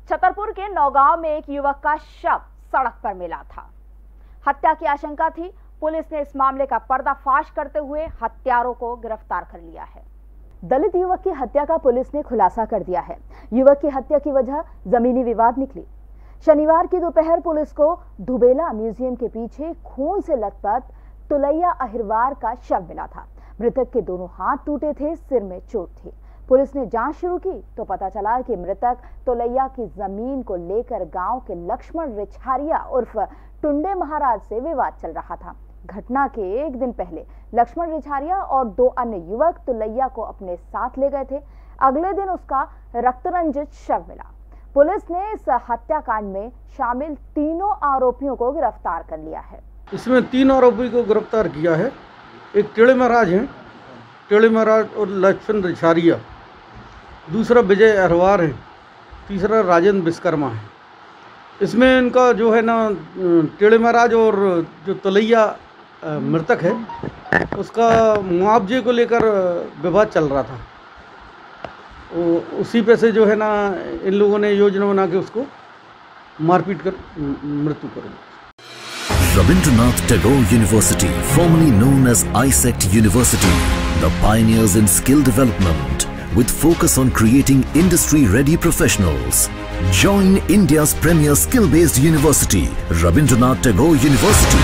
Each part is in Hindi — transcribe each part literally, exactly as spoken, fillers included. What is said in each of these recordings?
छतरपुर के नौगांव में एक युवक का शव सड़क पर मिला था। हत्या की आशंका थी। पुलिस ने इस मामले का पर्दाफाश करते हुए हत्यारों को गिरफ्तार कर लिया है। दलित युवक की हत्या का पुलिस ने खुलासा कर दिया है। युवक की हत्या की वजह जमीनी विवाद निकली। शनिवार की दोपहर पुलिस को धुबेला म्यूजियम के पीछे खून से लथपथ तुलैया अहिरवार का शव मिला था। मृतक के दोनों हाथ टूटे थे, सिर में चोट थी। पुलिस ने जांच शुरू की तो पता चला कि मृतक तुलैया की जमीन को लेकर गांव के लक्ष्मण रिछारिया उर्फ टुंडे महाराज से विवाद चल रहा था। घटना के एक दिन पहले लक्ष्मण रिछारिया और दो अन्य युवक तुलैया को अपने साथ ले गए थे। अगले दिन उसका रक्तरंजित शव मिला। पुलिस ने इस हत्याकांड में शामिल तीनों आरोपियों को गिरफ्तार कर लिया है। इसमें तीन आरोपी को गिरफ्तार किया है। एक टेढ़े महाराज हैं, टेढ़े महाराज और लक्ष्मण रिछारिया, दूसरा विजय अहिरवार है, तीसरा राजेंद्र विश्वकर्मा है। इसमें इनका जो है ना टेढ़े महाराज और जो तुलैया मृतक है उसका मुआवजे को लेकर विवाद चल रहा था। उसी पे से जो है ना इन लोगों ने योजना बना के उसको मारपीट कर मृत्यु कर दी। Rabindranath Tagore University, formerly known as I S E C T University, the pioneers in skill development with focus on creating industry-ready professionals. Join India's premier skill-based university, Rabindranath Tagore University.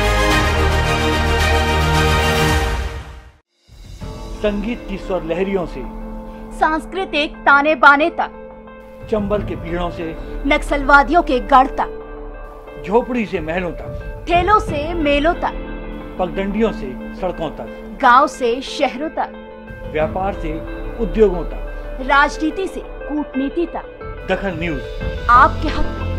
संगीत की स्वर लहरियों से सांस्कृतिक ताने बाने तक, चंबल के पीड़ों से नक्सलवादियों के गढ़ तक, झोपड़ी से महलों तक, ठेलों से मेलों तक, पगडंडियों से सड़कों तक, गांव से शहरों तक, व्यापार से उद्योगों तक, राजनीति से कूटनीति तक, दखल न्यूज आपके हक में।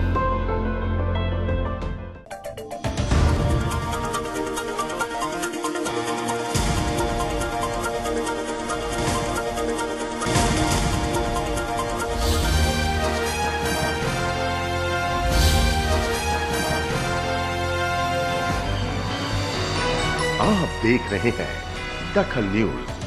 आप देख रहे हैं दखल न्यूज।